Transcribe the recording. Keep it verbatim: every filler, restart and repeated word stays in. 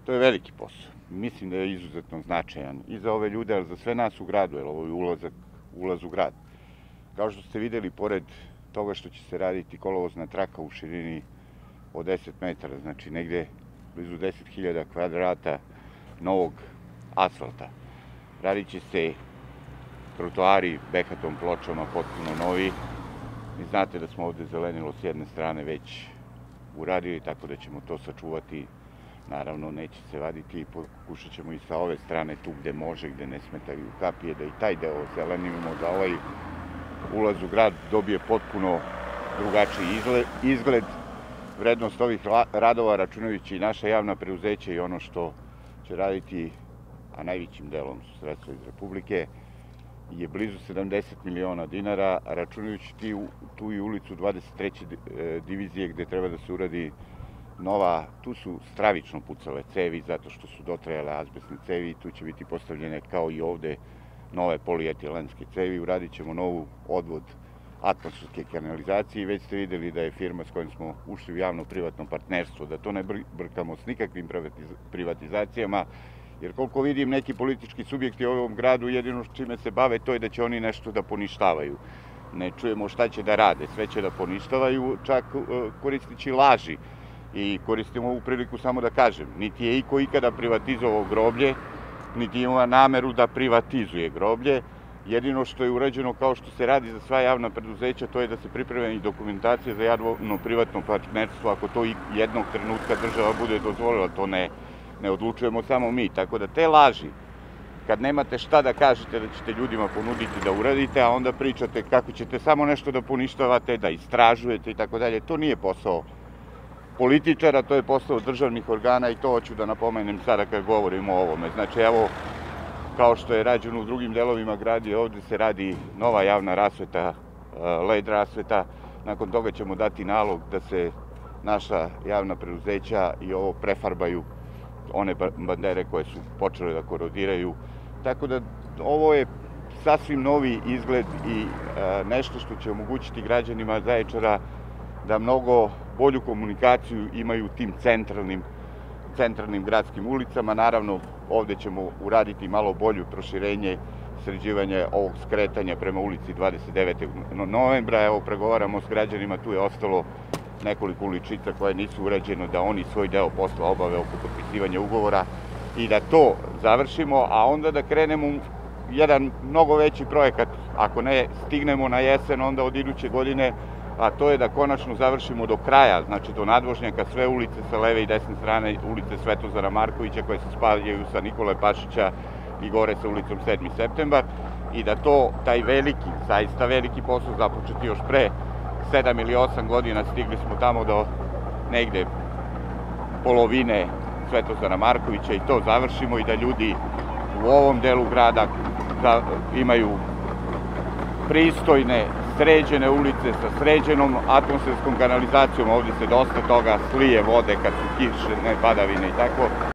To je veliki posao. Mislim da je izuzetno značajan i za ove ljude, ali za sve nas u gradu, jer ovo je ulazak, ulaz u grad. Kao što ste videli, pored toga što će se raditi kolovozna traka u širini od deset metara, znači negde blizu deset hiljada kvadrata novog asfalta. Radit će se trotoari behatom pločama potpuno novi. Vi znate da smo ovde zelenilo s jedne strane već uradili, tako da ćemo to sačuvati. Naravno, neće se vaditi i pokušat ćemo i sa ove strane, tu gde može, gde ne smetaju kapije, da i taj deo zelenimo, da ovaj ulaz u grad dobije potpuno drugačiji izgled. Vrednost ovih radova, računajući i naša javna preduzeća i ono što će raditi, a najvećim delom su sredstva iz Republike, je blizu sedamdeset miliona dinara, računajući tu i ulicu dvadeset treće divizije gde treba da se uradi nova, tu su stravično pucale cevi zato što su dotrajale azbestne cevi i tu će biti postavljene kao i ovde nove polietilenske cevi. Uradit ćemo novu odvod atmosferske kanalizacije i već ste videli da je firma s kojom smo ušli u javno-privatno partnerstvo, da to ne brkamo s nikakvim privatizacijama, jer koliko vidim neki politički subjekti u ovom gradu jedino čime se bave to je da će oni nešto da poništavaju. Ne čujemo šta će da rade, sve će da poništavaju, čak koristići laži. I koristim ovu priliku samo da kažem, niti je iko ikada privatizovao groblje, niti ima nameru da privatizuje groblje. Jedino što je urađeno kao što se radi za sva javna preduzeća, to je da se pripremi i dokumentacija za javno-privatno partnerstvo, ako to jednog trenutka država bude dozvolila, to ne, ne odlučujemo samo mi. Tako da te laži, kad nemate šta da kažete da ćete ljudima ponuditi da uradite, a onda pričate kako ćete samo nešto da poništavate, da istražujete i tako dalje, to nije posao političara, to je posao državnih organa i to hoću da napomenem sada kad govorimo o ovome. Znači, evo, kao što je rađeno u drugim delovima grada, ovde se radi nova javna rasveta, led rasveta. Nakon toga ćemo dati nalog da se naša javna preduzeća i ovo prefarbaju, one bandere koje su počele da korodiraju. Tako da ovo je sasvim novi izgled i nešto što će omogućiti građanima Zaječara da mnogo bolju komunikaciju imaju tim centralnim, centralnim gradskim ulicama. Naravno, ovde ćemo uraditi malo bolju proširenje, sređivanje ovog skretanja prema ulici dvadeset devetog novembra. Evo, pregovaramo s građanima, tu je ostalo nekoliko uličica koje nisu urađene, da oni svoj deo posla obave oko potpisivanja ugovora i da to završimo, a onda da krenemo jedan mnogo veći projekat, ako ne stignemo na jesen, onda od iduće godine, a to je da konačno završimo do kraja, znači do nadvožnjaka, sve ulice sa leve i desne strane, ulice Svetozara Markovića koje se spajaju sa Nikole Pašića i gore sa ulicom sedmi septembar i da to, taj veliki, zaista veliki posao započeti još pre sedam ili osam godina, stigli smo tamo do negde polovine Svetozara Markovića i to završimo i da ljudi u ovom delu grada imaju pristojne, sređene ulice sa sređenom atmosferskom kanalizacijom. Ovde se dosta toga slije vode kad su kiše, ne padavine i tako.